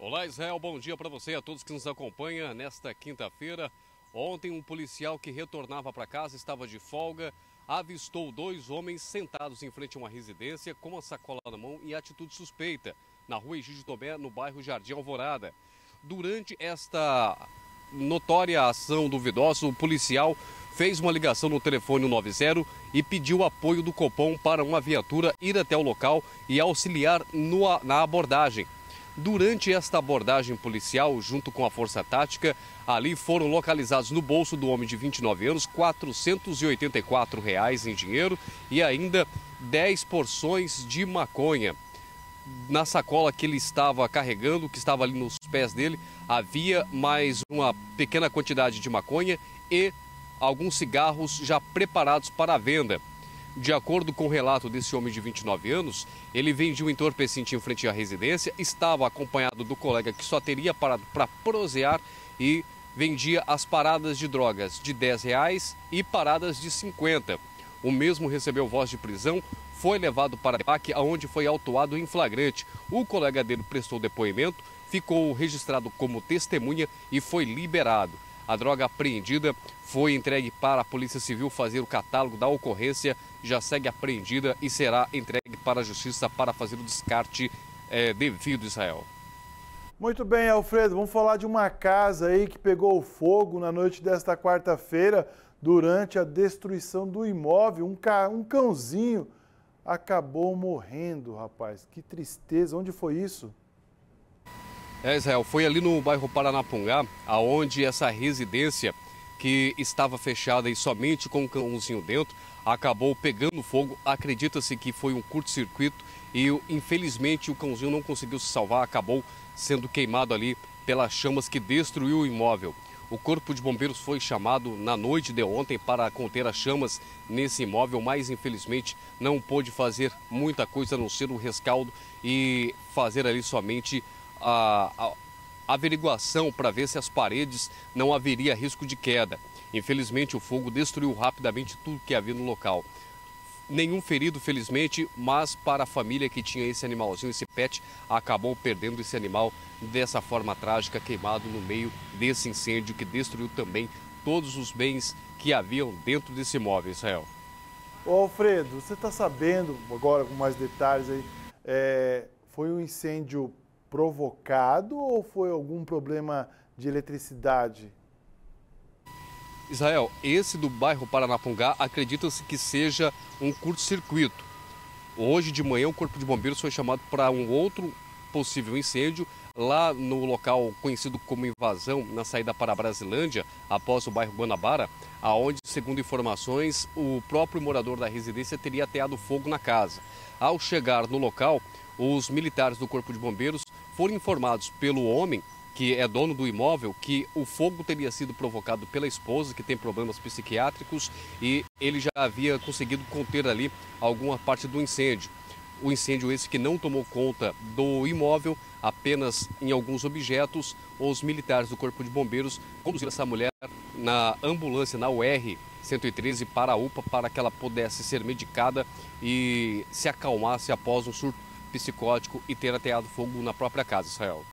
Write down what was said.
Olá, Israel, bom dia para você e a todos que nos acompanham nesta quinta-feira. Ontem, um policial que retornava para casa, estava de folga, avistou dois homens sentados em frente a uma residência com uma sacola na mão e atitude suspeita, na rua Egídio Tomé, no bairro Jardim Alvorada. Durante esta notória ação duvidosa, o policial fez uma ligação no telefone 90 e pediu apoio do Copom para uma viatura ir até o local e auxiliar na abordagem. Durante esta abordagem policial, junto com a Força Tática, ali foram localizados no bolso do homem de 29 anos R$ 484 em dinheiro e ainda 10 porções de maconha. Na sacola que ele estava carregando, que estava ali nos pés dele, havia mais uma pequena quantidade de maconha e alguns cigarros já preparados para a venda. De acordo com o relato desse homem de 29 anos, ele vendia um entorpecente em frente à residência, estava acompanhado do colega que só teria parado para prosear e vendia as paradas de drogas de R$ 10 e paradas de 50. O mesmo recebeu voz de prisão, foi levado para a DEPAC, onde foi autuado em flagrante. O colega dele prestou depoimento, ficou registrado como testemunha e foi liberado. A droga apreendida foi entregue para a Polícia Civil fazer o catálogo da ocorrência, já segue apreendida e será entregue para a Justiça para fazer o descarte devido, Israel. Muito bem, Alfredo, vamos falar de uma casa aí que pegou fogo na noite desta quarta-feira durante a destruição do imóvel. Um cãozinho acabou morrendo, rapaz. Que tristeza. Onde foi isso? Israel, foi ali no bairro Paranapungá, aonde essa residência que estava fechada e somente com um cãozinho dentro, acabou pegando fogo. Acredita-se que foi um curto-circuito e, infelizmente, o cãozinho não conseguiu se salvar, acabou sendo queimado ali pelas chamas que destruiu o imóvel. O Corpo de Bombeiros foi chamado na noite de ontem para conter as chamas nesse imóvel, mas infelizmente não pôde fazer muita coisa a não ser o rescaldo e fazer ali somente a averiguação para ver se as paredes não haveria risco de queda. Infelizmente, o fogo destruiu rapidamente tudo que havia no local. Nenhum ferido, felizmente, mas para a família que tinha esse animalzinho, esse pet, acabou perdendo esse animal dessa forma trágica, queimado no meio desse incêndio que destruiu também todos os bens que haviam dentro desse imóvel, Israel. Ô Alfredo, você está sabendo, agora com mais detalhes aí, foi um incêndio provocado ou foi algum problema de eletricidade? Israel, esse do bairro Paranapungá acredita-se que seja um curto-circuito. Hoje de manhã o Corpo de Bombeiros foi chamado para um outro possível incêndio lá no local conhecido como Invasão, na saída para a Brasilândia, após o bairro Guanabara, aonde, segundo informações, o próprio morador da residência teria ateado fogo na casa. Ao chegar no local, os militares do Corpo de Bombeiros foram informados pelo homem, que é dono do imóvel, que o fogo teria sido provocado pela esposa, que tem problemas psiquiátricos, e ele já havia conseguido conter ali alguma parte do incêndio. O incêndio esse que não tomou conta do imóvel, apenas em alguns objetos. Os militares do Corpo de Bombeiros conduziram essa mulher na ambulância, na UR 113, para a UPA, para que ela pudesse ser medicada e se acalmasse após um surto psicótico e ter ateado fogo na própria casa, Israel.